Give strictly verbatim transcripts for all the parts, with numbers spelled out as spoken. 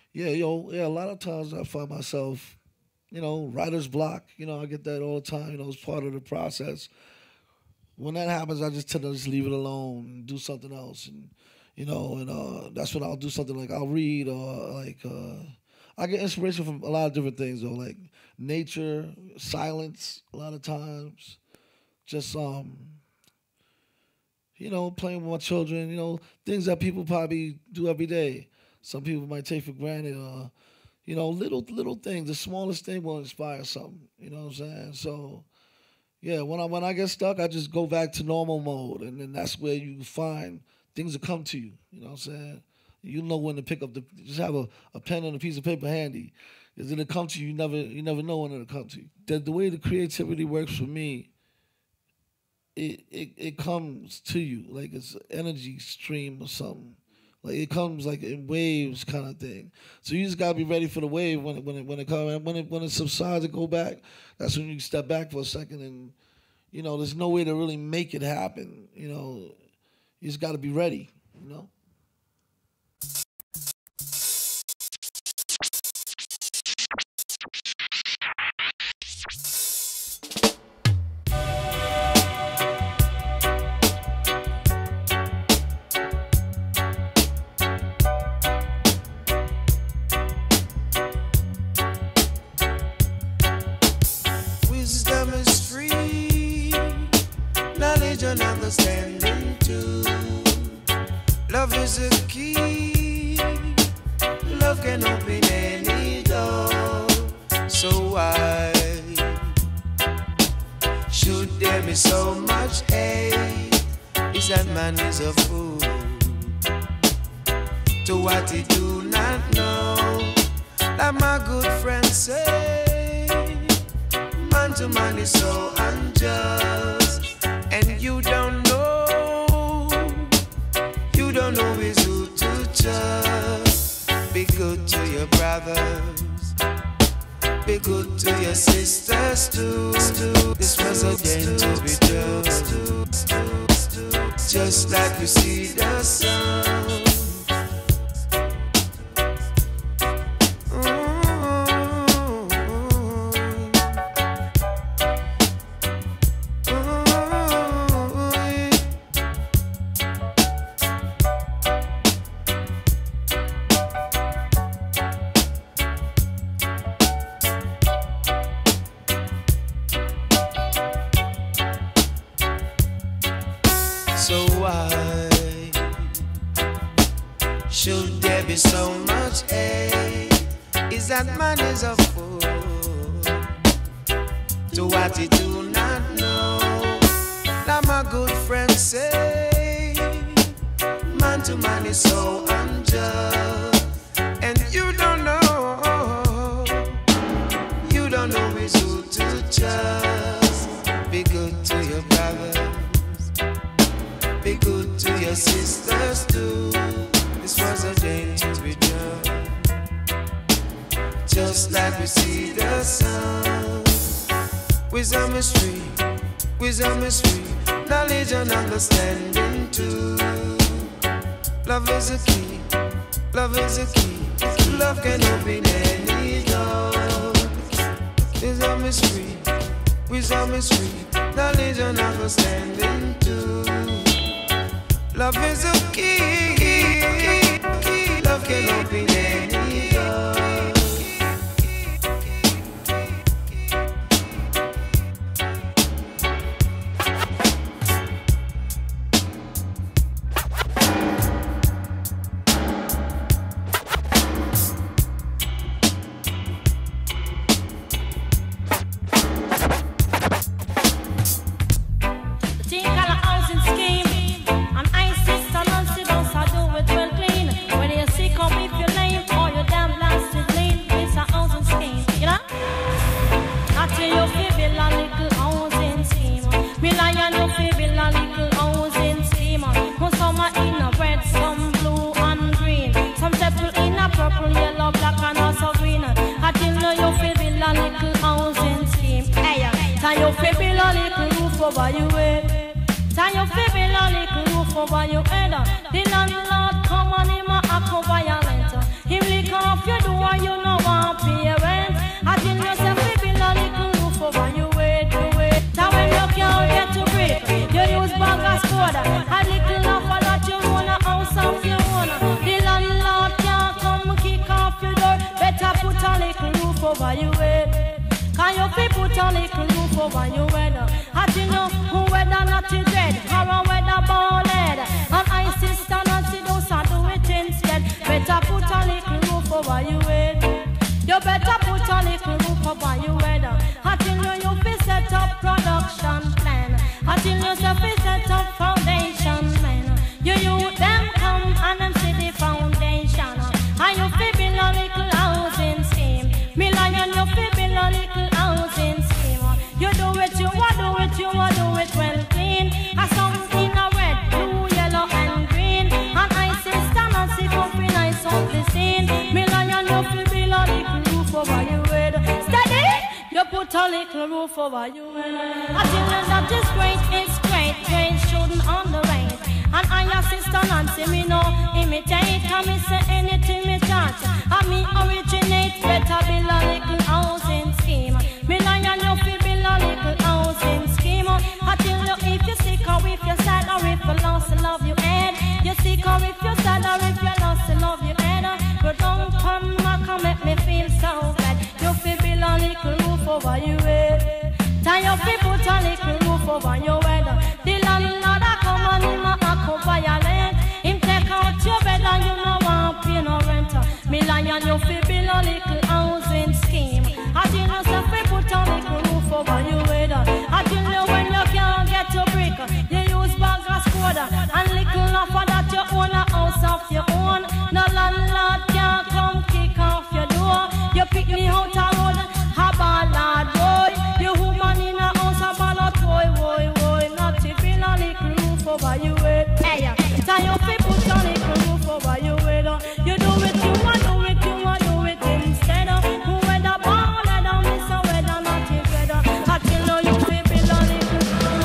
Yeah, yo, yeah. A lot of times I find myself, you know, writer's block. You know, I get that all the time. You know, it's part of the process. When that happens, I just tend to just leave it alone and do something else, and you know, and uh, that's when I'll do something like I'll read or like uh, I get inspiration from a lot of different things though, like nature, silence. A lot of times, just um, you know, playing with my children. You know, things that people probably do every day. Some people might take for granted. Uh, you know, little little things. The smallest thing will inspire something. You know what I'm saying? So yeah, when I when I get stuck, I just go back to normal mode, and then that's where you find things will come to you. You know what I'm saying? You know when to pick up the just have a, a pen and a piece of paper handy. Because it'll come to you. You never you never know when it'll come to you. The, the way the creativity works for me, it, it it comes to you like it's an energy stream or something. Like it comes like in waves kind of thing. So you just gotta be ready for the wave when it when it when it comes when it when it subsides and go back. That's when you step back for a second and you know there's no way to really make it happen. You know, you just gotta be ready. You know. Wisdom is free, knowledge and understanding too. Love is a key, love can open any door. So why should there be so much hate? Is that man is a fool to what he do not know? Like my good friend say, man to man is so unjust, and you don't know, you don't know is who to trust. Be good to your brothers, be good to your sisters too. This was ordained to be just, just like you see the sun. So why should there be so much hate? Is that man is a fool to what he do not know? Now my good friend say, man to man is so unjust, and you don't know, you don't know is who to trust. Be good to your brother, be good to your sisters too. This was a day to be done, just like we see the sun. Wisdom is free, wisdom is free, knowledge and understanding too. Love is a key, love is a key, love can open any door. Wisdom is free, wisdom is free, knowledge and understanding too. Love is a key, love can open any door. Over your head, tie your baby a little roof over your head. The landlord come on him a act violent. Him lick off your door. A little of a lot you own, a house of your own. The landlord can't come kick off your door. Better put a little roof over your head. Can you fi put a little roof over your weather? Hot enough, weather not too dread, or a weather ball head. And I sister Nancy don't do it instead. Better put a little roof over your head. You better put a little roof over your weather. Until you you fi set up production plan. Until you say fi set up foundation man. You you them come and them see the foundation. And you fi build a little housing scheme. Me lion you fi build a little housing scheme. You do it, you want do it, you want do it well clean. A something a red, blue, yellow and green. And I sister Nancy come fi nice on the scene. Me lion you fi build a little roof over your head. Steady, you put a little roof over your head. I think that is great, it's great, great shouldn't underrate. And I your sister Nancy me no imitate. And me say anything me touch, and me originate. Better build a little housing scheme. Me lion you fi build a little housing scheme. I tell you if you sick or if you're sad or if you lost the love you had. You sick or if you're sad or if you lost the love you had. But don't come back and make me feel so bad. You fi build a little roof over your head. Tie your fi put a little roof over your head. The landlord a come and him a come violate. Him take out your bed and you no want pay no rent. Me lion you fi build a little housing scheme. I tell you say fi put a little roof over your head. I tell you when you can't get your brick, you use bag of squad. And little of that you own a house of your own. No landlord can't come kick off your door. You pick me out a road, a ballad boy. You woman in a house a ballad boy, boy, boy. Not to build a little roof over your head. Hey, tie your fi put a little roof over your head. You do it, you want do it, you want do it instead. Whether ball or miss or whether not together. I tell you you fi build a little.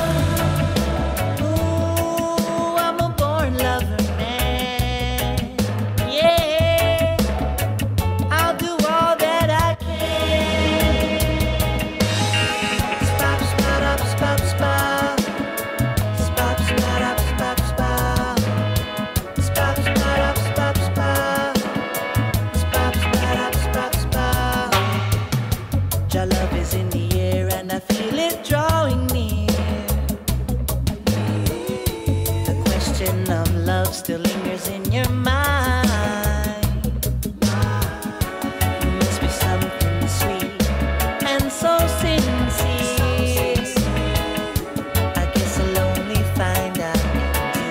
Ooh, I'm a born lover man. Yeah, I'll do all that I can. Spop, spot up, spop, spot. Spop, spot up, spop, spot. Spop, spot up, spop, spot. Spop, spot up, spop, spot. Your love is in the air and I feel it drawing near. The question of love still lingers in your mind. Must be something sweet and so sincere. I guess I'll only find out in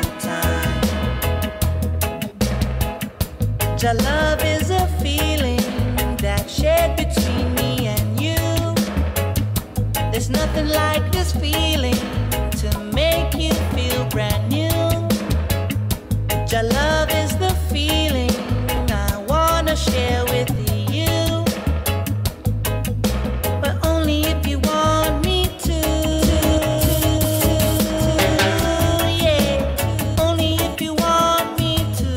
due time. Your love is a feeling that's shared between me and you. There's nothing like this feeling to make you feel brand new. Your love is the feeling I wanna share with you, but only if you want me to. Yeah, only if you want me to.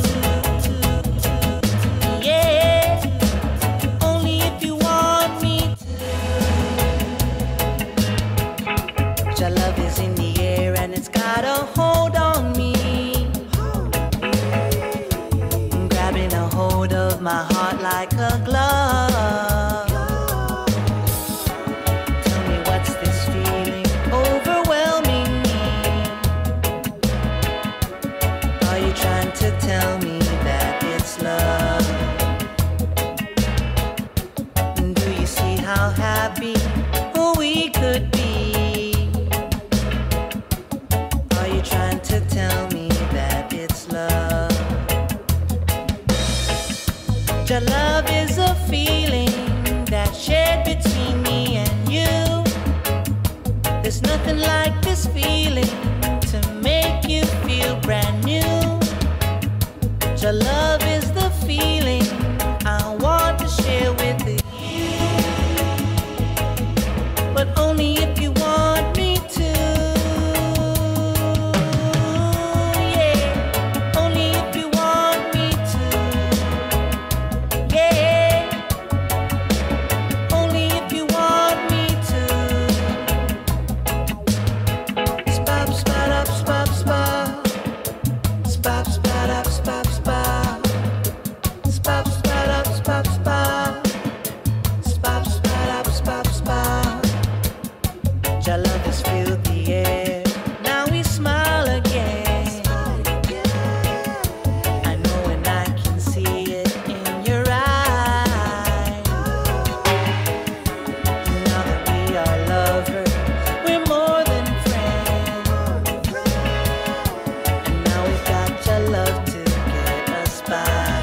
Yeah, only if you want me to. Your love is in the air and it's got a hold on me. Grabbing a hold of my heart like a glove. Tell me what's this feeling overwhelming me? Are you trying to tell me that it's love? Do you see how happy we could be? Are you trying to tell me that it's love? Your love is a feeling that's shared between me and you. There's nothing like this feeling to make you feel brand new. Your love is the feeling I want to share with you, but only if you want me to. Yeah, only if you want me to. Yeah, only if you want me to. Spop, spot up, spop, spot. Spap, spap, up, spap, spap. Spap, spap, up, spap, spap. Spap, spap, up, spap, spap. Your love has filled the air. Now we smile again. I know and I can see it in your eyes. Now that we are lovers, we're more than friends. And now we've got your love to get us by.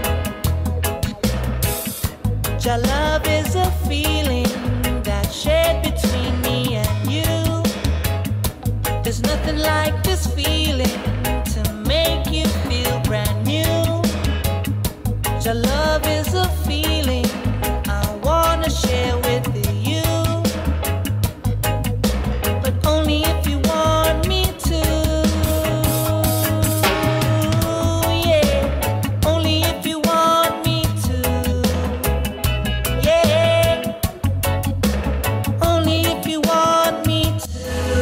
Your love is a feeling that's shared between me and you. There's nothing like this feeling to make you feel brand new. Your love is a feeling I wanna share with you, but only if you want me to. Yeah, only if you want me to. Yeah, only if you want me to.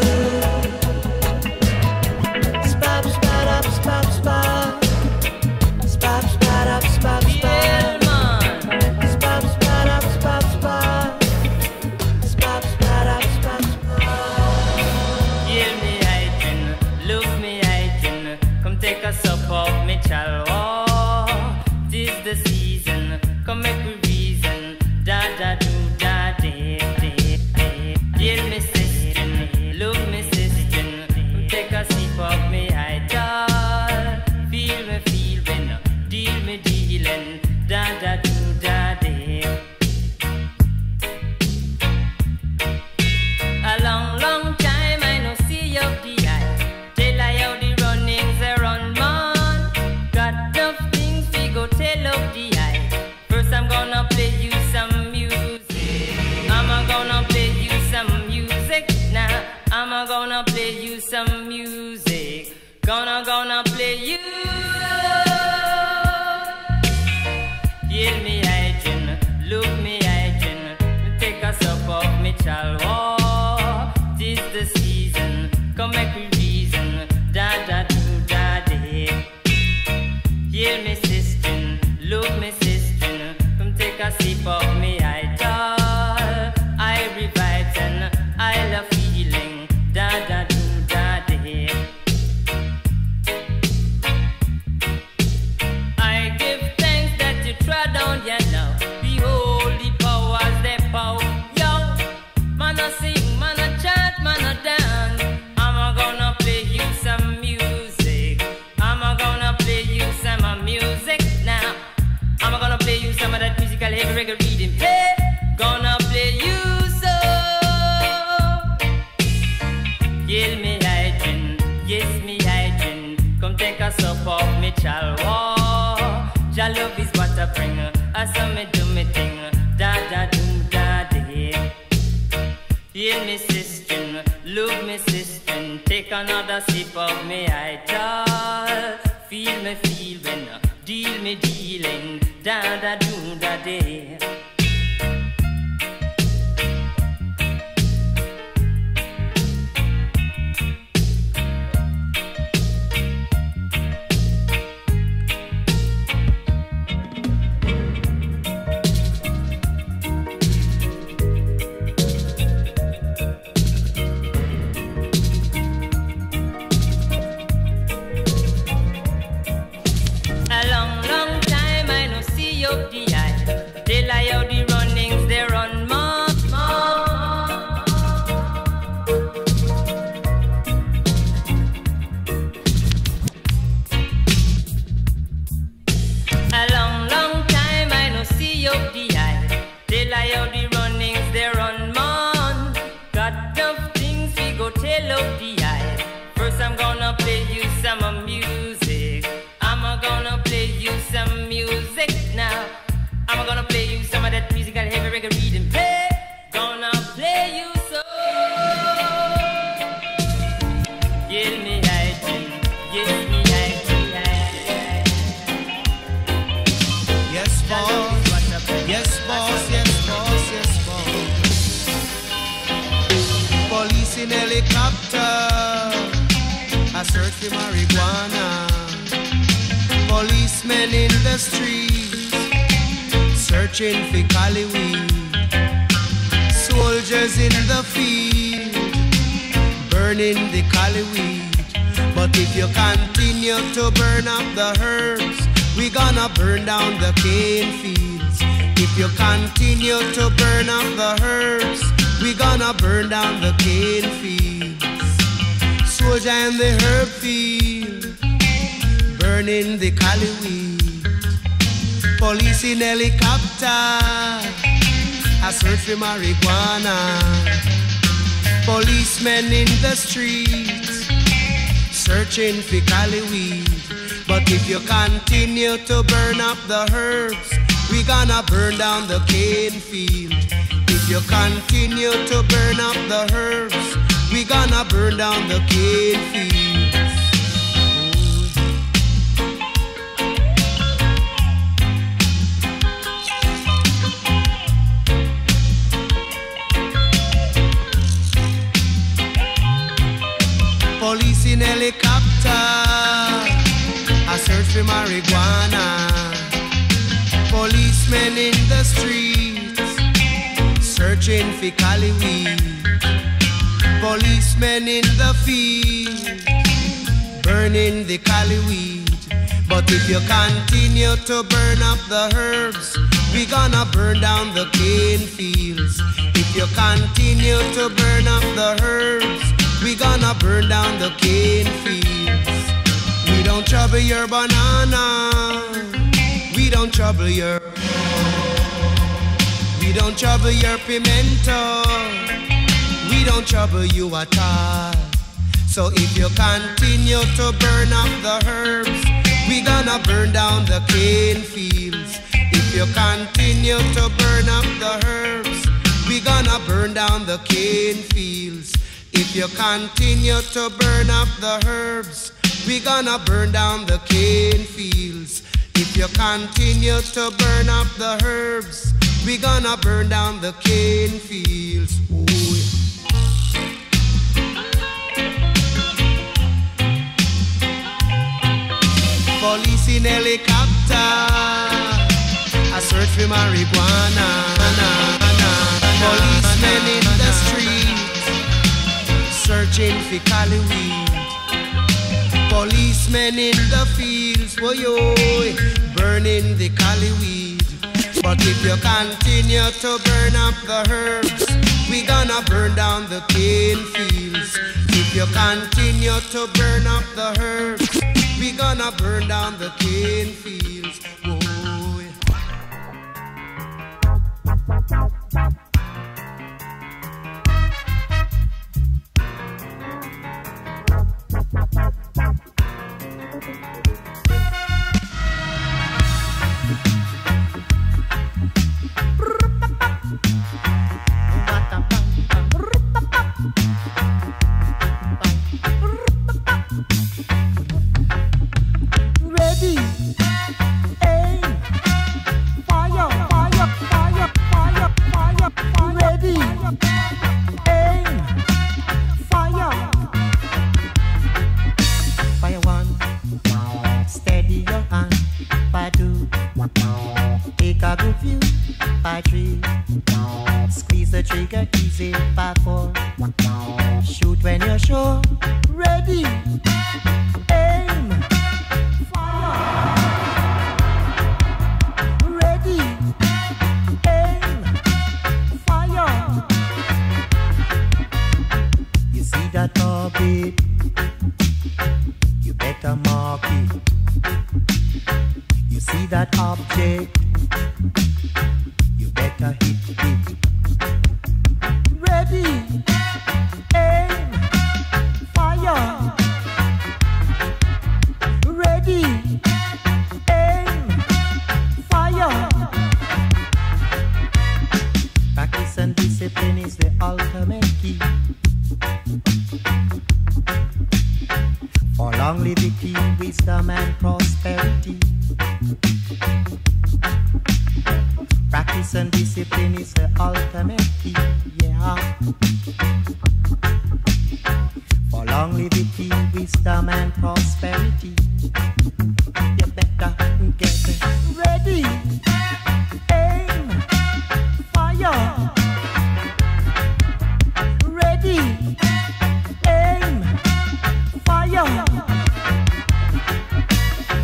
Spap, spat up, spap, spap. Spap, spat up, spap, spap. Spap, spat up, spap, spap. Spap, spat up, spap, spap. Hear me hiking, look me hiking. Come take a sup of me chalwa. Tis the season, come make me reason. Da da do da de de de. Hear me sister, look me sister. Come take a sip of me idol. Feel me feeling, deal me dealing. Da da do da de. A long, long time I no see your the eye. Tell I how the runnings they run, man. Got enough things we go tell of the eye. First I'm gonna play you some music. I'm gonna play you some music now. I'm gonna play you some music. Gonna, gonna play you. Hear me hygiene, look me hygiene. Take a sup of me chalwa. Tis the season, come make me reason. Da da do da de. Hear me sister, look me sister. Come take a sip of me idol. I revive and I love feeling. Da da do da de. I give thanks that you trod on your now. Behold the powers they power. Yo, man a sing, man a chant, man a dance. I'm a gonna play you some music. I'm a gonna play you some uh, music now. I'm a gonna play you some of that musical heavy reggae reading. Hey, gonna play you so. Kill me hygiene, yes me hygiene. Come take a sup of me chalwa. Your love is what I bring. I saw me do me thing. Da da do da de. Hear me sister, look me sister. Take another sip of me idol. Feel me feeling, deal me dealing. Da da do da de. A long, long time I no see you the eye. Tell I how the runnings they run more, more. A long, long time I no see you the eye. Tell I how the runnings they run more. Got enough things we go tell of the eye. First I'm gonna play you some uh, music. I'm gonna play you some music now. I'm gonna play you some of that musical heavy reggae reading. Hey, gonna play you so. Give me hygiene, give me hygiene. Yes, boss. Yes, boss. Yes, boss. Yes, boss. Police in helicopter. I search for marijuana. Policemen in the streets, searching for cali weed. Soldiers in the field, burning the cali weed. But if you continue to burn up the herbs, we gonna burn down the cane fields. If you continue to burn up the herbs, we gonna burn down the cane fields. Soldier in the herb field, burning the cali weed. Police in helicopter, I search for marijuana. Policemen in the streets, searching for cali weed. But if you continue to burn up the herbs, we gonna burn down the cane field. If you continue to burn up the herbs, we gonna burn down the cane fields. Police in helicopter, I search for marijuana. Policemen in the streets, searching for cali weed. Policemen in the field, burning the cali weed. But if you continue to burn up the herbs, we gonna burn down the cane fields. If you continue to burn up the herbs, we gonna burn down the cane fields. We don't trouble your banana, we don't trouble your, we don't trouble your pimento, we don't trouble you at all. So if you continue to burn up the herbs, we gonna burn down the cane fields. If you continue to burn up the herbs, we gonna burn down the cane fields. If you continue to burn up the herbs, we gonna burn down the cane fields. If you continue to burn up the herbs, we gonna burn down the cane fields. Ooh. Police in helicopter, I search for marijuana. Policemen in the street, searching for cali weed. Policemen in the fields, oh yo, burning the cali weed. But if you continue to burn up the herbs, we gonna burn down the cane fields. If you continue to burn up the herbs, we gonna burn down the cane fields. Oh, Practice and discipline is the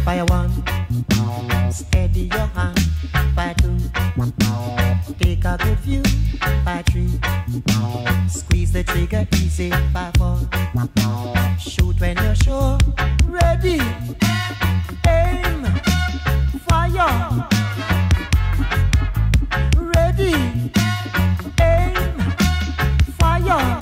Fire one, steady your hand. Fire two, take a good view. Fire three, squeeze the trigger easy. Fire four, shoot when you're sure. Ready, aim, fire. Ready, aim, fire.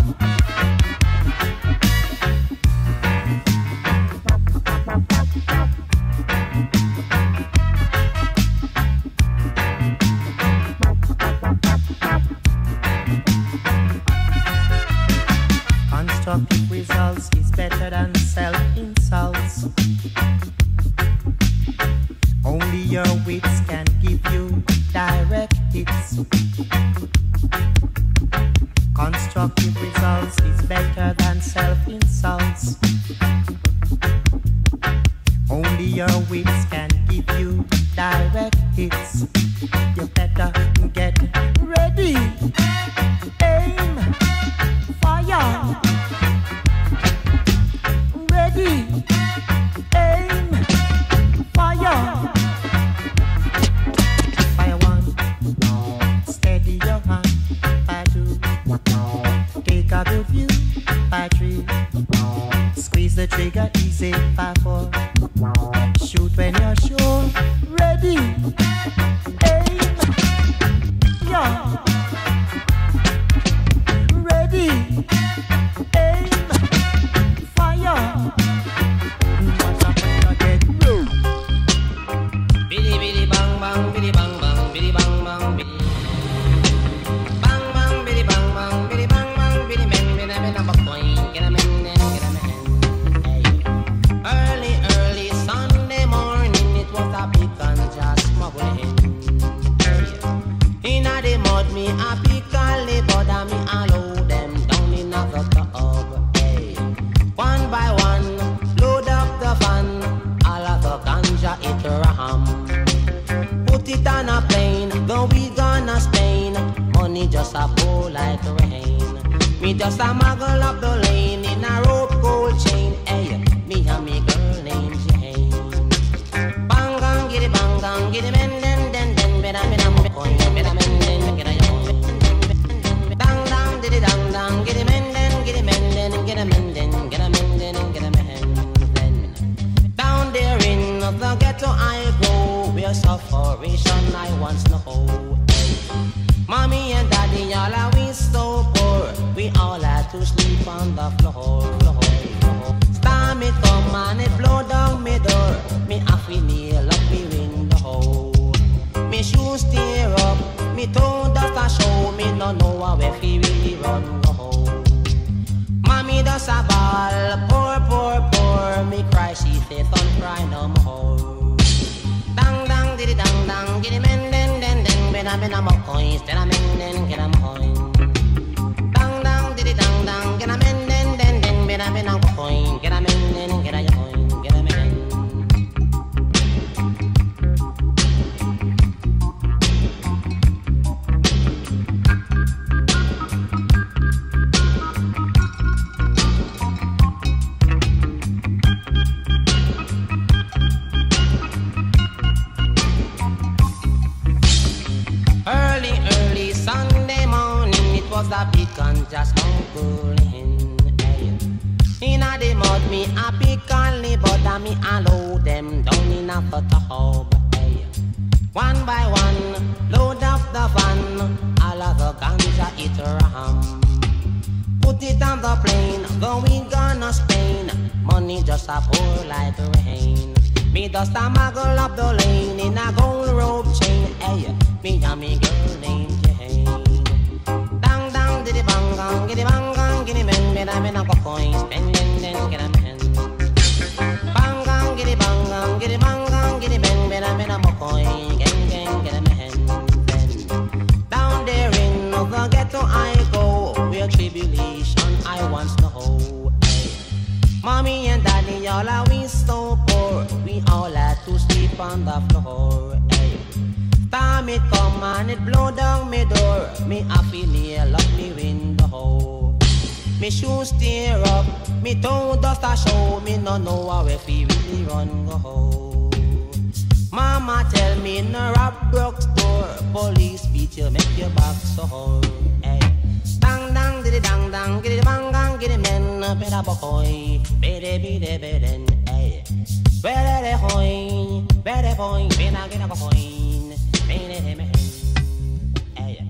Constructive results is better than self-insults. Only your wits can give you direct hits. Constructive results is better than self-insults. Only your wits can give you direct hits. You better get ready. Aim, fire. Ready, aim, fire. Fire one, steady your hand. Fire two, take a good view. Fire three, squeeze the trigger easy. Fire four, shoot when you're sure. Ready, aim, yeah. Ready, aim, fire. What's up again? Biddy biddy bang bang, biddy bang bang, biddy bang bang, biddy bang bang, biddy bang bang, biddy bang bang, biddy men, biddy men, I'm a coin, get a men, get a men. Hey, early early Sunday morning, it was a big and just smuggling. Hey, inna the mud me a pick and lay bother me a load them down in a the tub. Hey, one by one, load up the van, all of the ganja it ram. Put it on a plane, go we gonna Spain. Money just a pour like rain. Me just a muggle up the lane in a rope gold chain. Hey, me and me girl named Jane. Bang bang, get it bang bang, get it men den den den. Better me nam coin, better men den get a young. Dang dang, did it dang dang, get it men den, get it men den, get a men den, get a men den, get a men den. Down there in the ghetto I go, where sufferation I once know. Mommy and daddy all are we so poor, we all had to sleep on the floor, floor, floor. Storm it come and it blow down me door, me have to nail up me window. Me shoes tear up, me toe dust a show, me no know where fi really run go. Mommy does a ball, poor, poor, poor, me cry she say don't cry no more. Dang dang diddy dang dang, giddy men den den den, ben a ben a mo coins, then a men den get a coin. Dang dang diddy dang dang, get a men den den den, ben a ben a coin, get a men den get a coin, get a men. Early, early Sunday morning, it was a big and just humbling. Hey. Inna the mud, me a pick and lay, but a me a load them down in a tub. Hey. One by one, load up the van, all of the ganja it ram. Put it on the plane, going gonna Spain. Money just a pour like rain. Me just a muggle up the lane in a gold rope chain. Hey, me and me girl named Jane. Dang dang diddy bang gang, giddy bang gang, giddy men, men a men a go coins, spend den den get a men. Bang gang, giddy bang gang, giddy bang gang, giddy men, men a men a go coin, gang gang get a men. Down there in the ghetto I go, where tribulation I once know. Mommy and daddy all are we so poor, we all had to sleep on the floor. Hey. Time it come and it blow down me door, me have to nail up me window. Me shoes tear up, me toe dust a show, me no know where fi really run go. come in a rob broke store, police beat you, make your back sore. Hey. Dang dang diddy dang dang, giddy bang bang, giddy men, better boy, better be the better. Hey. Better hoy, better boy, better get a coin, better me. Hey.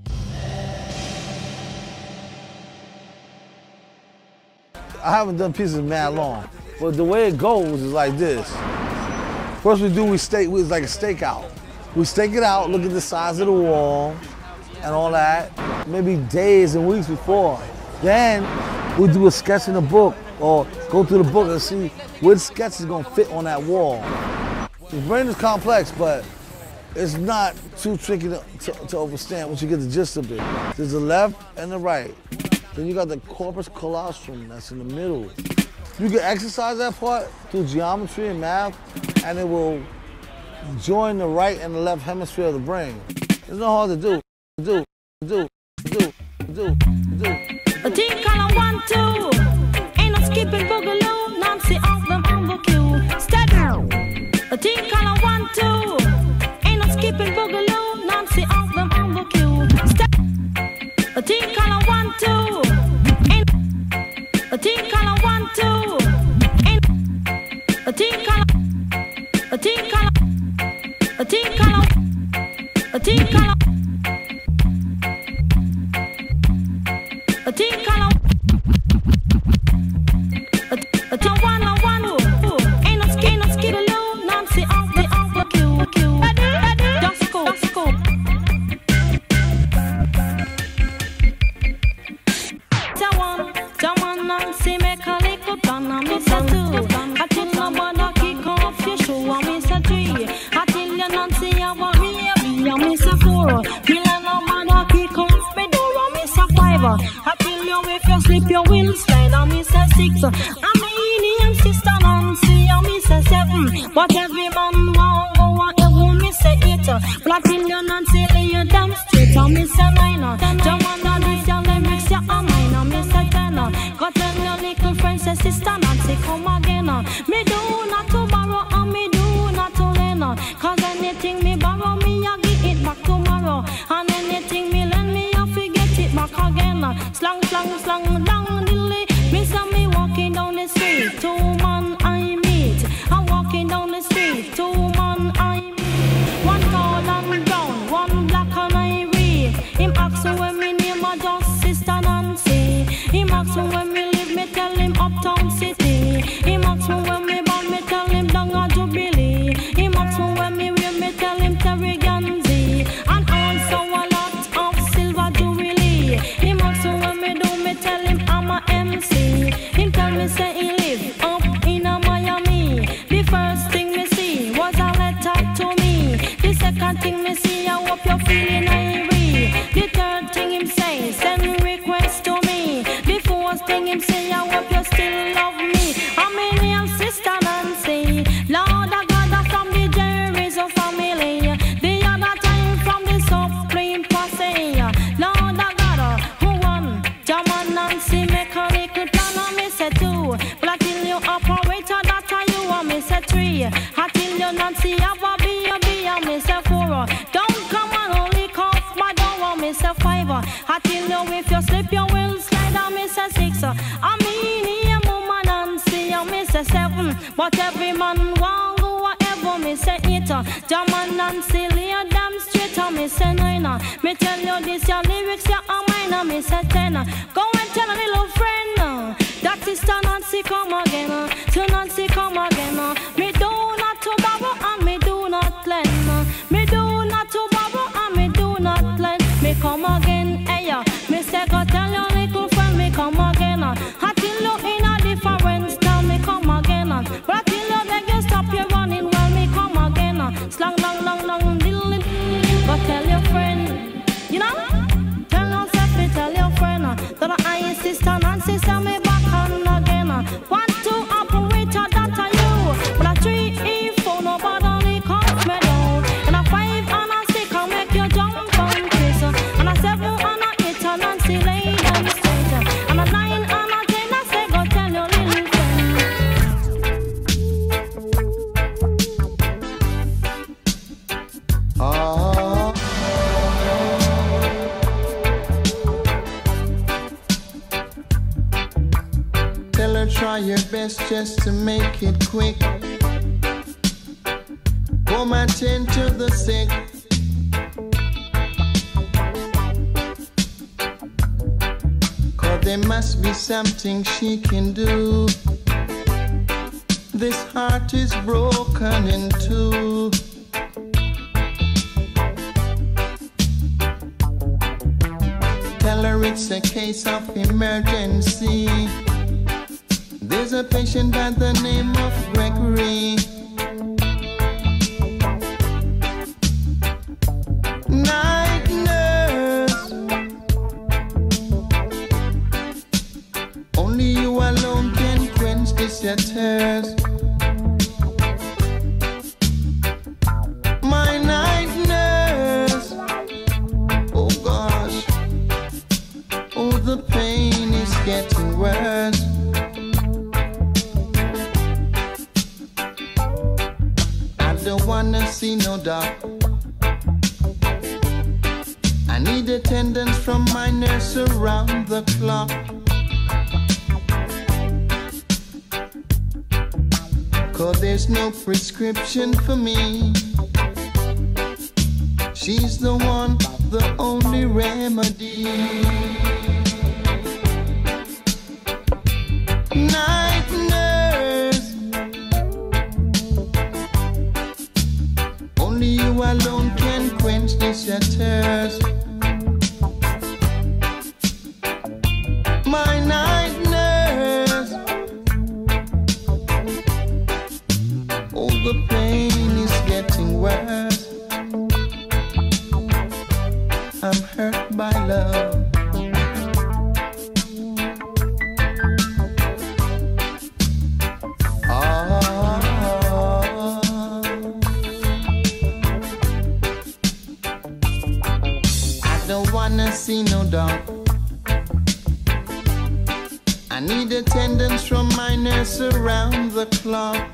I haven't done pieces mad long, but the way it goes is like this. First we do, we stake, it's like a stakeout. We stake it out, look at the size of the wall and all that, maybe days and weeks before. Then we do a sketch in the book or go through the book and see which sketch is gonna fit on that wall. The brain is complex, but it's not too tricky to, to, to understand once you get the gist of it. There's the left and the right. Then you got the corpus callosum that's in the middle. You can exercise that part through geometry and math, and it will join the right and the left hemisphere of the brain. It's not hard to do. Do, do, do, do, do. A team color one, two. Ain't no skipping boogaloo. Nancy off them on the queue. Step down. A team color one, two. Ain't no skipping boogaloo. Nancy off them on the queue. Step. A team color one, two. Ain't a team color one, two. Ain't a team color. A team color. A team color. A team color. A team color. A, a team one on one. Ain't no skin, no skidaloo. Nancy off the off the queue, queue. Just go, just go. Someone, someone, Nancy make a little plan and miss a two. I tell nobody kick off your shoe and miss a three. I tell you Nancy I want me a B and miss a four. Tell nobody kick off me door and miss a five. I tell you if you slip you will slide and miss a six. I mean and sister Nancy and miss a seven. But every man want go and everyone miss a eight. But I tell you Nancy lay you damn straight and miss a nine. Jump on this your lyrics you a mine and miss a ten. Go tell your little friend say sister Nancy come again. Me do not to borrow and me do not to lend. Cause anything me borrow me I give it back tomorrow. And anything me lend me I forget it back again. Slang, slang, slang, down dilly. Me saw me walking down the street. Two man I meet. I'm walking down the street. Two man I meet. One tall and brown, one black and I read. Him ask me when me name a just sister Nancy. Him ask me when me live, me tell him uptown city. Him ask me when me born, me tell him down a Jubilee. Him ask me when me wear, me tell him Terry Ganzi. And also a lot of silver jewelry. Him ask me when me do, me tell him I'm a M C. Him tell me say he live up in a Miami. The first thing me see was a letter to me. The second thing me see, I hope you're feeling irie. The third thing him say, send request to me. The fourth thing him say, I hope you still love me. I'm in your sister Nancy. Lord of God from the Jerry's of family. The other time from the Supreme Posse. Lord of God, who won? German Nancy make a little plan and me say two. But I tell you operator that you want me say three. I tell you Nancy have a B a B and me say four. Don't come and only cough my don't want me say five. I tell you if you slip you will slide and me say six. I mean here mama Nancy and me say seven. But every man want go whatever me say eight. German Nancy lay damn straight and me say nine. Me tell you this your lyrics you are mine and me say ten. Go and tell a little friend that sister Nancy come again. To Nancy come again. Me do not to borrow and me do not lend. Me do not to borrow and me do not lend. Me come again, hey ya. Me say go tell your little friend me come again. I tell you in a different style me come again. But I tell you beg you stop your running while me come again. Slang long long long diddly. Go tell your friend, you know. Tell yourself me tell your friend that I ain't sister Nancy say me back on again. One two operator that are you. But I best just to make it quick. Home attend to the sick. Cause there must be something she can do. This heart is broken in two. Tell her it's a case of emergency. There's a patient by the name of Gregory. Night nurse, only you alone can quench this thirst. My night nurse, oh gosh, oh the pain is getting worse. I don't wanna see no doctor. I need attendance from my nurse around the clock. Cause there's no prescription for me. She's the one, the only remedy. Night nurse, only you alone can quench this thirst. My night nurse, oh the pain is getting worse. I'm hurt by love. See no doubt. I need attendance from my nurse around the clock.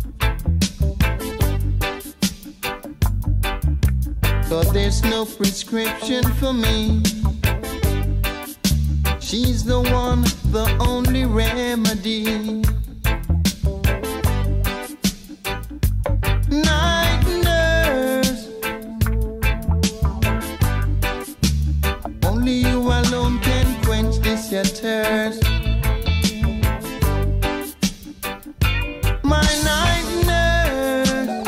Cause there's no prescription for me. She's the one, the only remedy. Night nurse, only you alone can quench this thirst. My night nurse,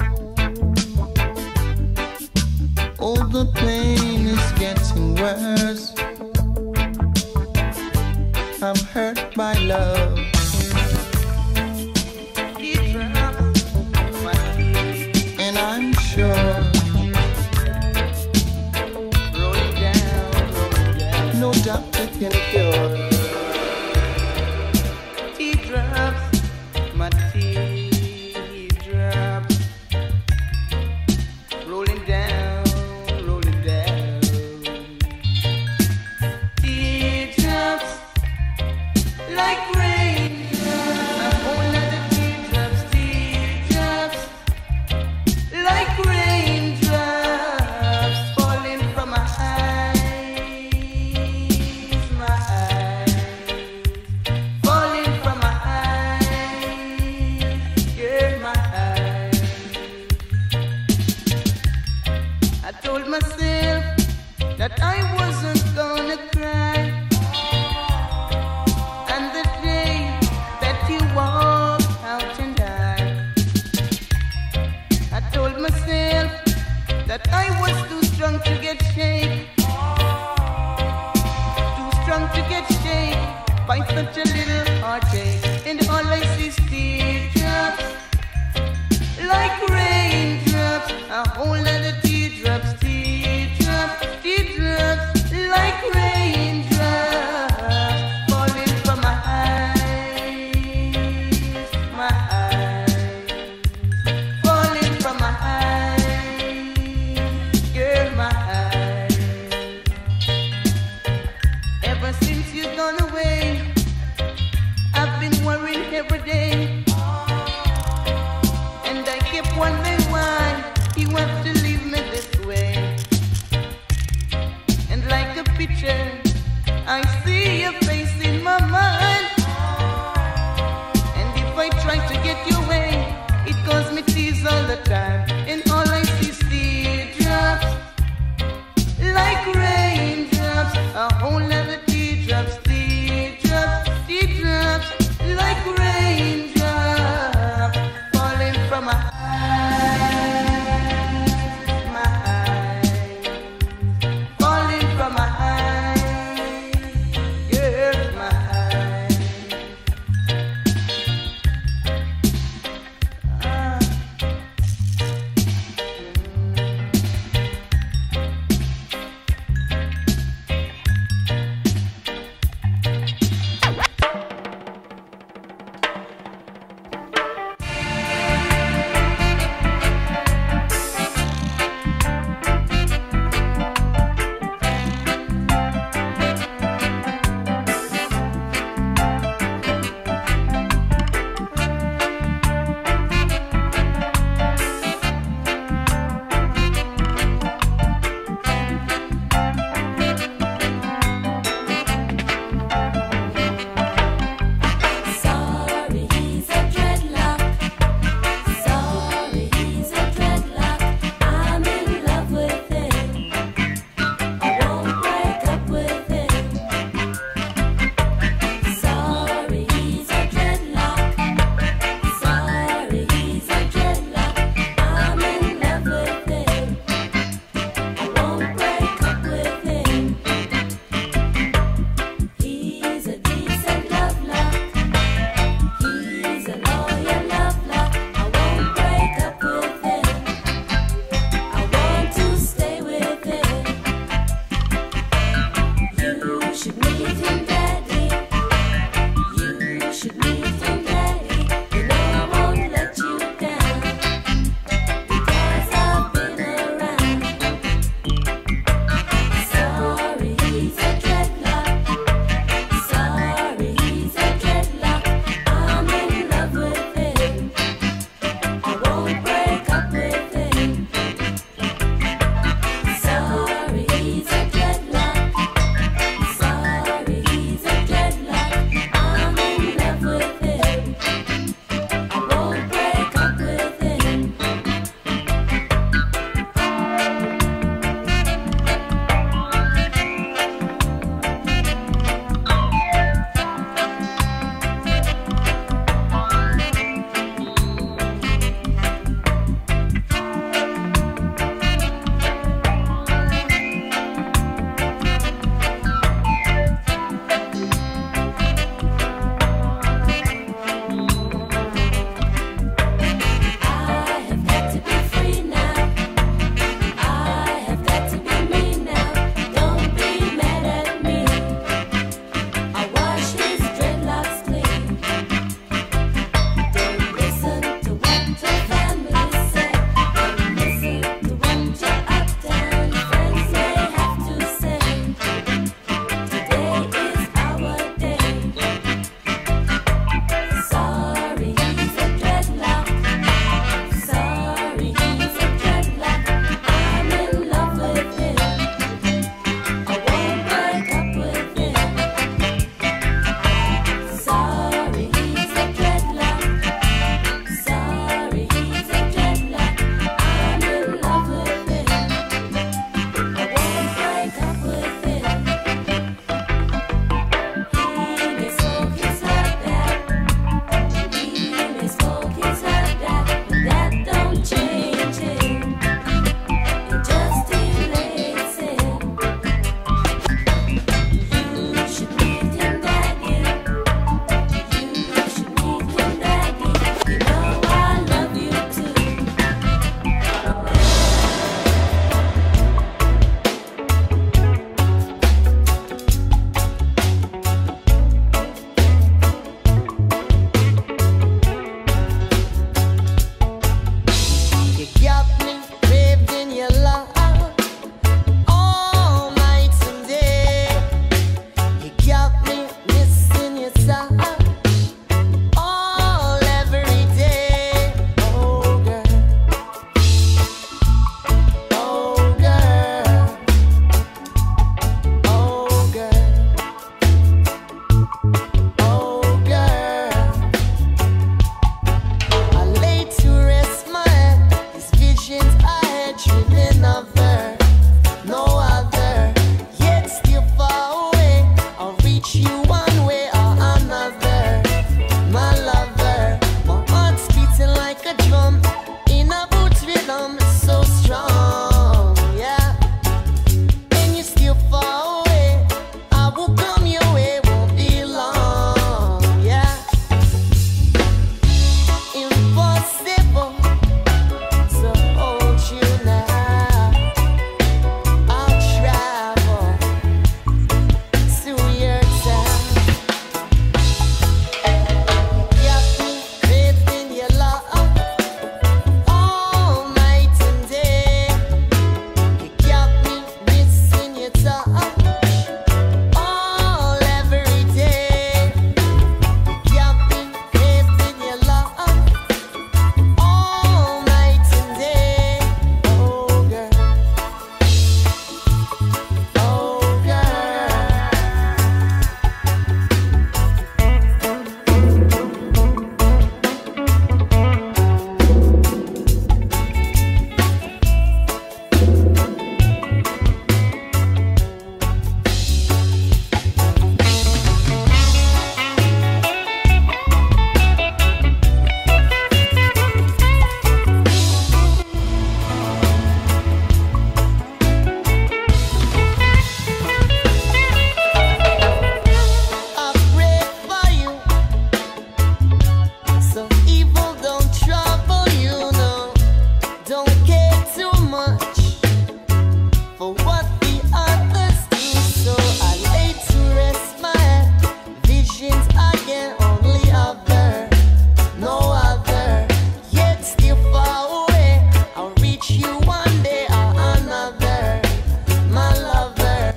oh the pain is getting worse. I'm hurt by love. And I'm sure no doctor can cure. Teardrops, my teardrops, rolling down, rolling down. Teardrops, like raindrops. A whole lot of teardrops, teardrops, like raindrops falling from my eyes. That I wasn't gonna cry, and the day that you walked out and died, I told myself that I was too strong to get shaken, too strong to get shaken by such a little heartache, and all I see is teardrops, like raindrops, a whole lot of teardrops, teardrops, teardrops, like raindrops falling from my eyes, my eyes, falling from my eyes, girl, my eyes. Ever since you've gone away, I've been worrying every day, and I kept wondering why you have to leave me this way. And like a picture, I see your face in my mind, get your way. It cause me tease all the time, and all I see is teardrops, like raindrops. A whole lot of teardrops, teardrops, teardrops, like raindrops falling from my eyes, my eyes, falling from my eyes, yes, my eyes. Ah. visions I had dreaming of her, no other, yet still far away. I'll reach you one way or another, my lover. My heart's beating like a drum in a boot rhythm, so strong, yeah. And you're still far away. I will come your way, won't be long, yeah. Impossible to hold you now. I'll travel to your town. Got me craving your love all night and day. You got me missing your touch all every day. You got me craving your love all night and day. Oh girl, oh girl. I pray for you, so evil don't trouble you, no. Don't care too much for what the others do, so I lay to rest my visions again, only of her, no other, yet still far away. I'll reach you one day or another, my lover.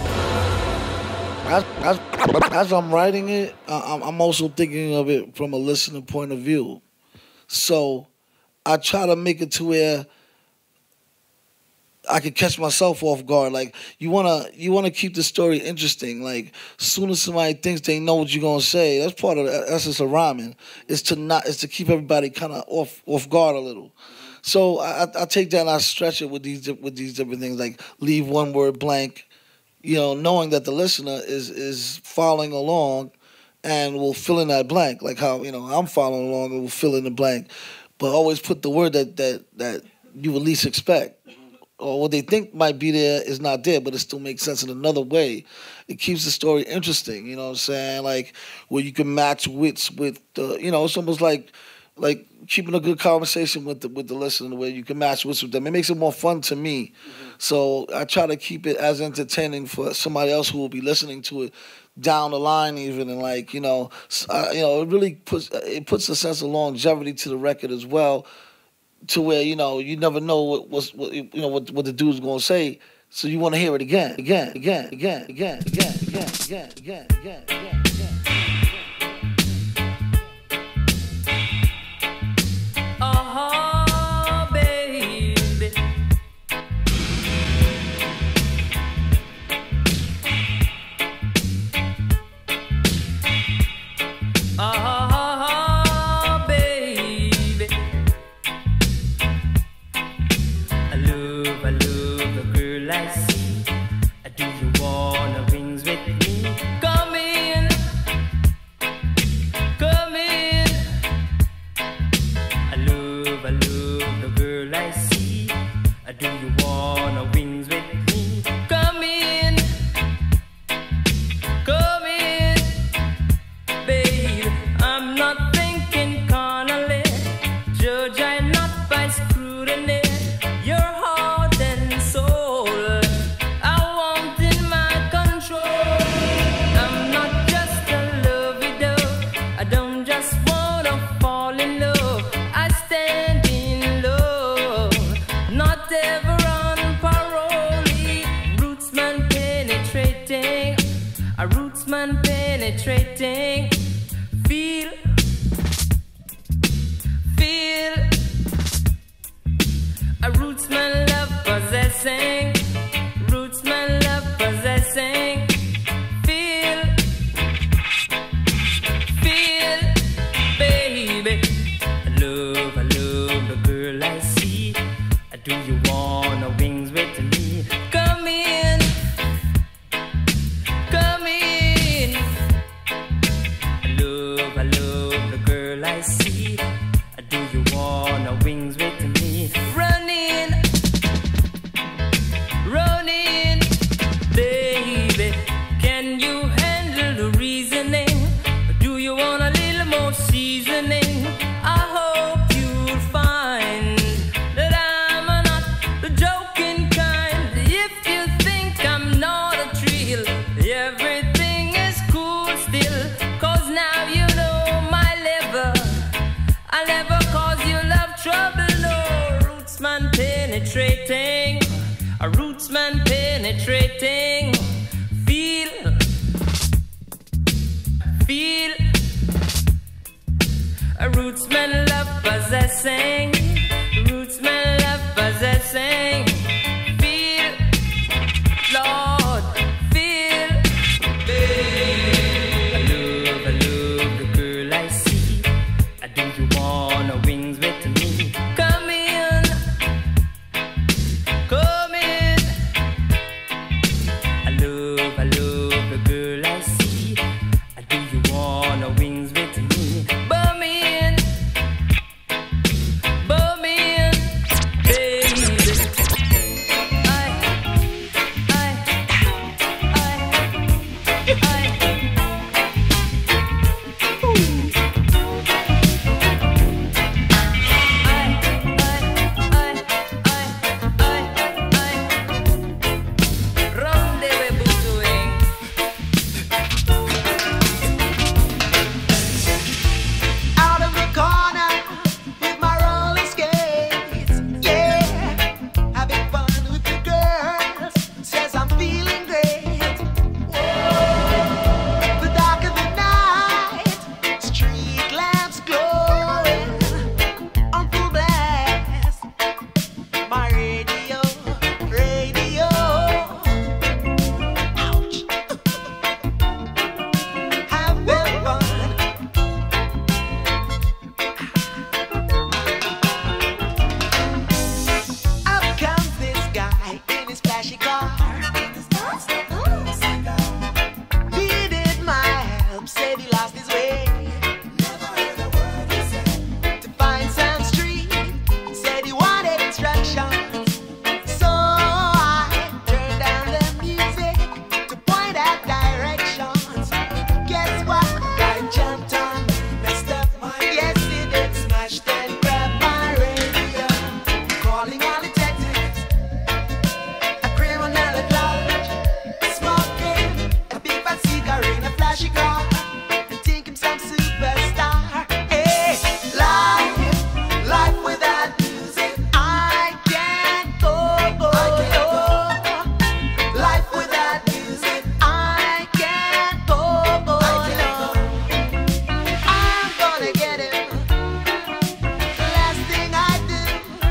As, as, as I'm writing it, I- I'm, I'm also thinking of it from a listener point of view. So I try to make it to where I could catch myself off guard. Like you wanna, you wanna keep the story interesting. Like soon as somebody thinks they know what you're gonna say, that's part of the essence of rhyming. Is to not, is to keep everybody kind of off off guard a little. So I, I I take that and I stretch it with these di- with these different things. Like leave one word blank. You know, knowing that the listener is is following along and will fill in that blank, like how, you know, I'm following along and will fill in the blank. But always put the word that that that you would least expect. Or what they think might be there is not there, but it still makes sense in another way. It keeps the story interesting, you know what I'm saying? Like where you can match wits with the, you know, it's almost like like keeping a good conversation with the with the listener where you can match wits with them. It makes it more fun to me. So I try to keep it as entertaining for somebody else who will be listening to it down the line, even, and like, you know, s- uh, you know, it really puts it puts a sense of longevity to the record as well, to where, you know, you never know what was what, you know what what the dude's gonna say, so you want to hear it again, again, again, again, again, again, again, again, again, again, again, again. Oh, baby. Oh, baby. I love, I love the girl I see. Do you wanna rings with me? Come in, come in. I love, I love the girl I see. Do you wanna wings with me? Come in, come in, babe. I'm not thinking carnally, judge I not by scrutiny. Your heart and soul, I want in my control. I'm not just a lovey-dove, I don't just wanna fall in love. I stand in love, not ever on parole. Rootsman penetrating, a rootsman penetrating. Feel, feel, a rootsman love possessing, rootsman love possessing. Feel, feel, baby. I love, I love the girl I see. Do you wanna wings with me? Come in, come in. I love, I love the girl I see. Do you wanna wings with me? Run in, run in, baby. Can you handle the reasoning? Do you want a little more seasoning? I hope you'll find that I'm not the joking kind. If you think I'm not a thrill, everything is cool still. Cause now you know my level. I'll never cause you love trouble, no. Roots man penetrating, a roots man penetrating. Feel, feel, a roots man love possessing, roots man love possessing. Feel, Lord, feel, feel. I love, I love the girl I see. Do you wanna wings with me? Come in, come in. I love, I love the girl I see. Do you wanna wings with me? Bum in, bum in, baby. I, I, I, I. Out of the corner with my roller skates, yeah, having fun with the girls. Says I'm feeling great. Whoa, the dark of the night, street lamps glowing on full blast. My radio, radio, ouch, having fun. Up comes this guy in his flashy car. Needed my help, said he lost his way. To find some street, said he wanted instructions. So I turned down the music to point out directions. Guess what? I jumped on, messed up my yes, it did, smashed and grabbed my radio. Calling all detectives, a criminal at large, smoking a big fat cigarette in a flashy car, and think him some superstar. Hey, life, life without music, I can't go, go, go. Life without music, I can't go, go, no. I'm gonna get him. Last thing I do,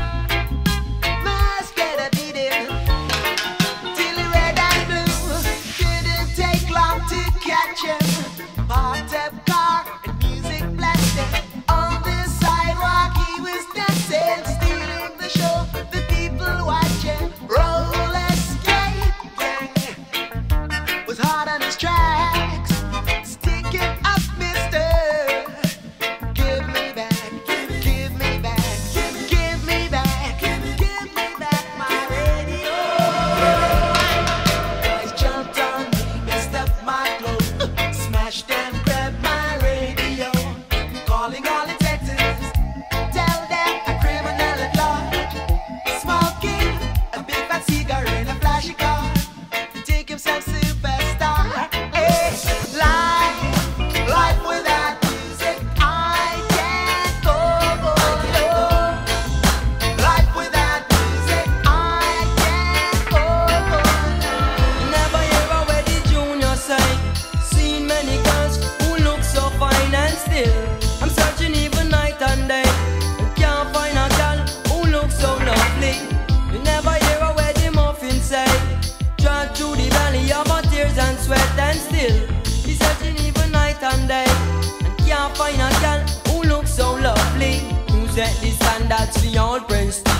must get a beating till he red and blue. Didn't take long to catch him. Parked up car and music blasting on the sidewalk. He was dancing, stealing the show. The people watching. Roller skate gang was hard on his tracks. Stick it up, mister. Give me back, give me back, give me back, give me back my radio. Guys jumped on me, messed up my clothes, smashed and grabbed my radio. Calling all detectives, tell them a criminal at large, smoking a big fat cigarette in a flashy car. Take himself superstar. Hey, life, life without music, I can't go, go, go. Life without music, I can't go, go, go. Never hear a where the junior side. Seen many girls who look so fine and still I'm searching even night and day. Can't find a girl who looks so lovely. You never hear a where the muffin say. Drag through the valley of our tears and sweat and still he's searching even night and day. And can't find a girl who looks so lovely. Who set the standards for your prestige?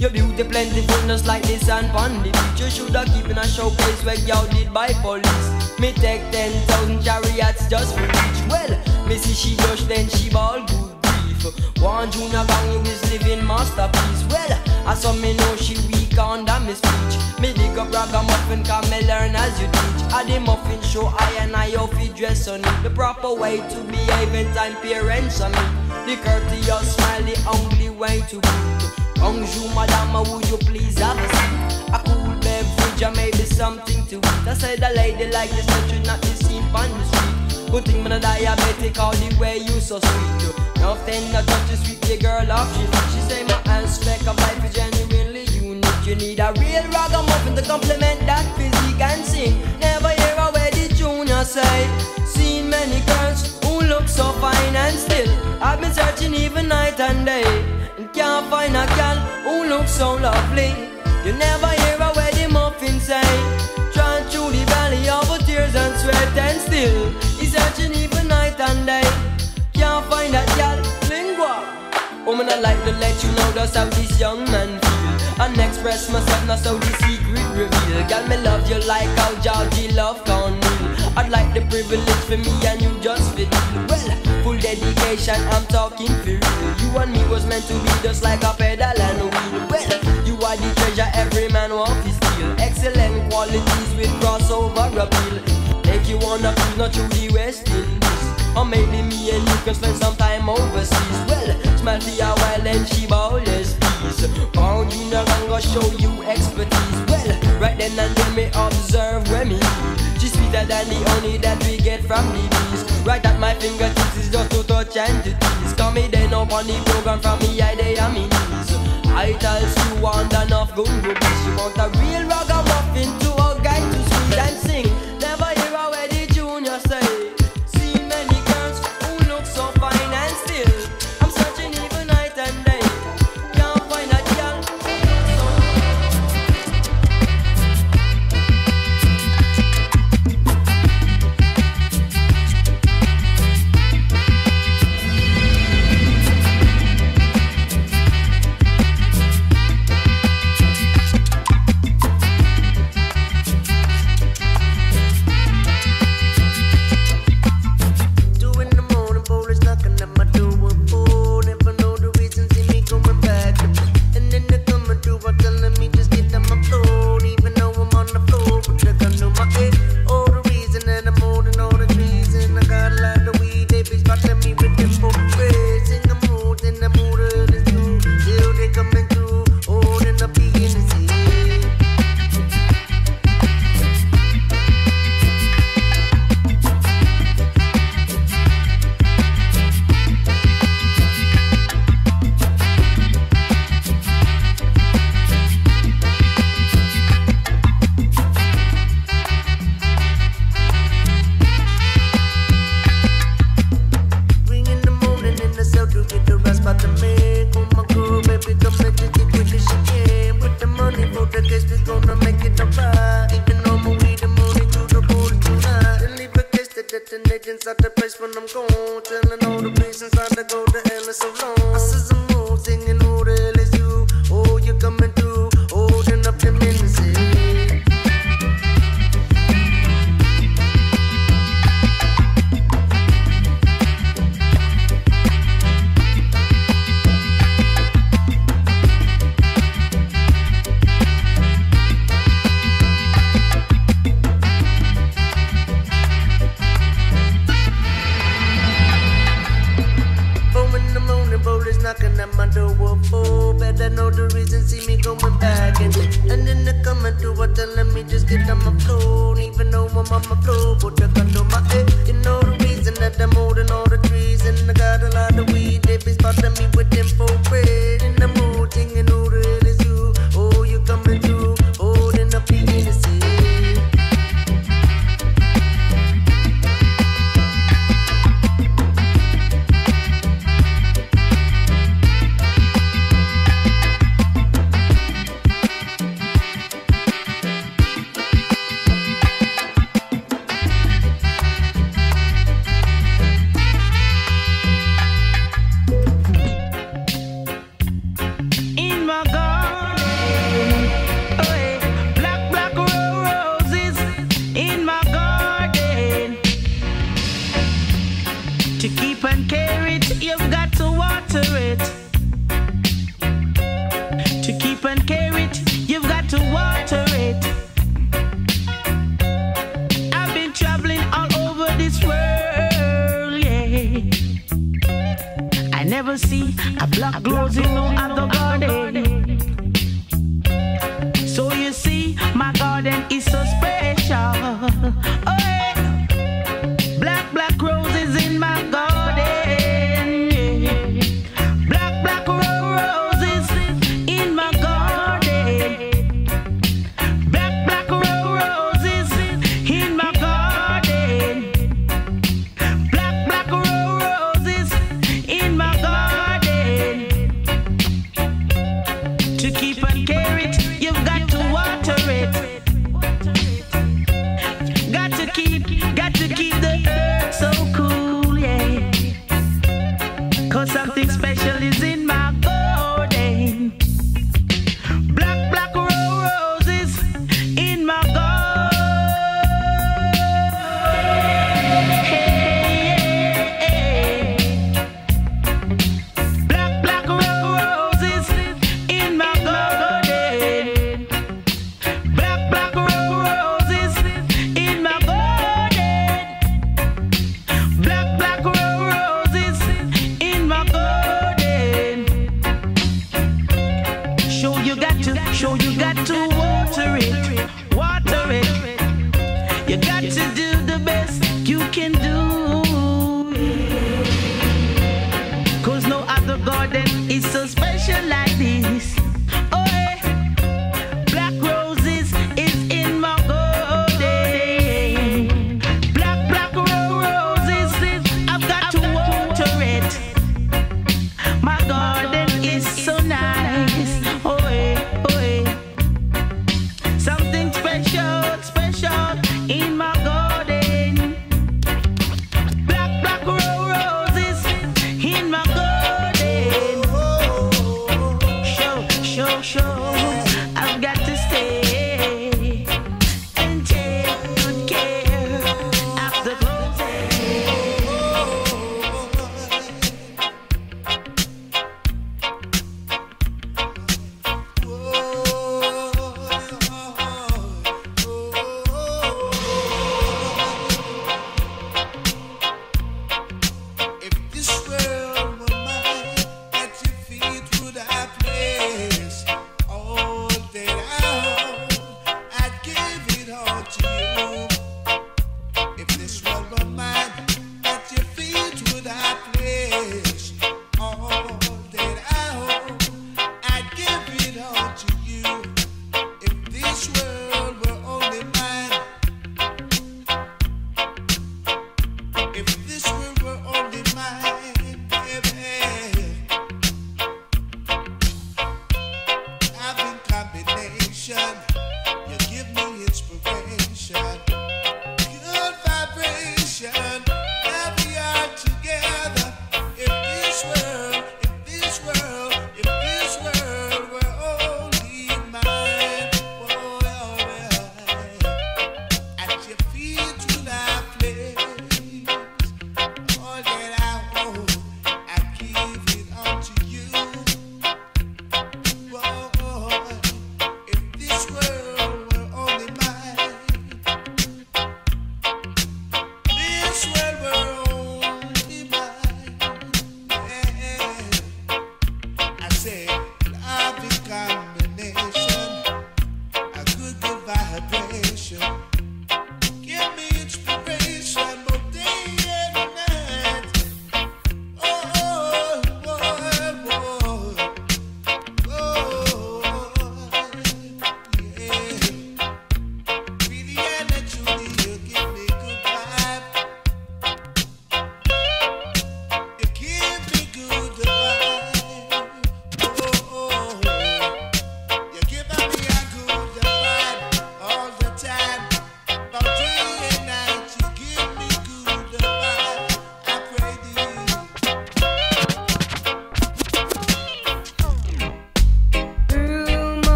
Your beauty plentiful, just like the sand on the beach. You shoulda keep in a showcase where y'all did by police. Me take ten thousand chariots just for reach. Well, me see she blush, then she ball good grief. One junior gang, you is living masterpiece. Well, I saw me know she weak under me speech. Me dig up ragamuffin, can me learn as you teach. At the muffin show, I and I off it dress on it. The proper way to behave in time parents on me. The courteous smile, the only way to be. Bonjour, madame, would you please have a seat? A cool beverage or maybe something to eat. I said a lady like this that should not be seen on the street. Good thing man a diabetic, all the way you so sweet. You nothing no touch to sweep the girl off. She she say my aspect of life is genuinely unique. You need a real ragamuffin to complement that physique and sing. Never hear a where the junior say. Seen many girls who look so fine and still I've been searching even night and day. Can't find a girl who looks so lovely. You never hear a where the muffin say. Trying through the valley of tears and sweat and still he's searching even night and day. Can't find that girl, lingua. Woman, I like to let you know that's how this young man feel. And express myself, that's how the secret reveal. Girl, me love you like how Georgie love Cornel. I'd like the privilege for me and you just fit in. Well, full dedication, I'm talking for real. You and me was meant to be just like a pedal and a wheel. Well, you are the treasure every man wants to steal. Excellent qualities with crossover appeal. Make you wanna cruise not through the West Indies. Or maybe me and you can spend some time overseas. Well, smile for a while and she always please. Found you not gonna show you expertise. Well, right then and then me observe where me. She's sweeter than the honey that we get from the bees. Right at my fingertips is just to touch and to tease. Come me then up on the program from me I day on me knees. I tell you want enough good rubies. You want a real ragamuffin to hug and to squeeze and sing. Never hear a where the junior say. Seen many girls who look so fine and still I'm searching even night and day. Can't find a girl who looks so never see a black rose in no other garden. So you see, my garden is so special. Oh, yeah. Black, black roses in my garden. Yeah. Black, black ro- roses in my garden. Black, black ro- roses in my garden. Black, black ro- roses in my garden. To keep and care it, you've got to water it. Got to keep, got to keep the earth so cool, yeah. Cause something special is in my garden. Black, black ro- roses in my garden. Black, black ro- roses in my garden. Black, black ro- roses in my garden. Black, black ro- roses in my garden. Show you got to, show you got to water it, water it. You got to do the best you can do. Cause no other garden is so special like this. Oh, yeah. Black roses is in my garden. Black, black ro- roses, I've got to water it. My garden is so nice. Oh, yeah, oh, yeah. Something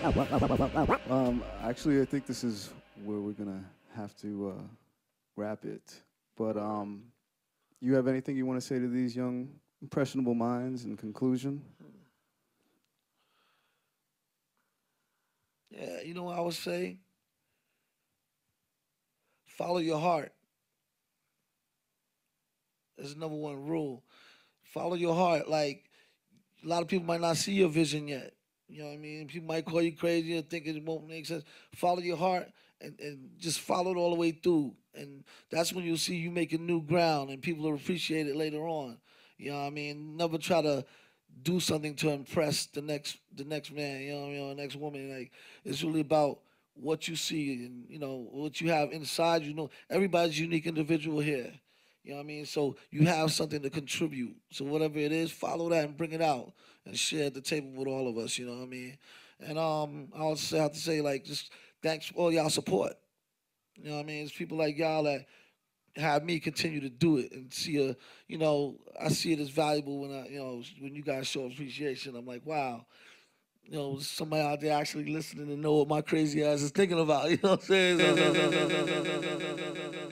Um, actually, I think this is where we're gonna have to uh, wrap it. But um, you have anything you want to say to these young, impressionable minds in conclusion? Yeah, you know what I would say? Follow your heart. That's the number one rule. Follow your heart. Like, a lot of people might not see your vision yet. You know what I mean? People might call you crazy or think it won't make sense. Follow your heart and, and just follow it all the way through. And that's when you'll see you making new ground and people will appreciate it later on. You know what I mean? Never try to do something to impress the next the next man, you know what I mean, or the next woman. Like, it's really about what you see and, you know, what you have inside. You know, everybody's a unique individual here. You know what I mean? So you have something to contribute. So whatever it is, follow that and bring it out and share at the table with all of us, you know what I mean? And um, I also have to say, like, just thanks for all y'all support. You know what I mean? It's people like y'all that have me continue to do it and see a, you know, I see it as valuable when I, you know, when you guys show appreciation. I'm like, wow, you know, somebody out there actually listening and know what my crazy ass is thinking about. You know what I'm saying?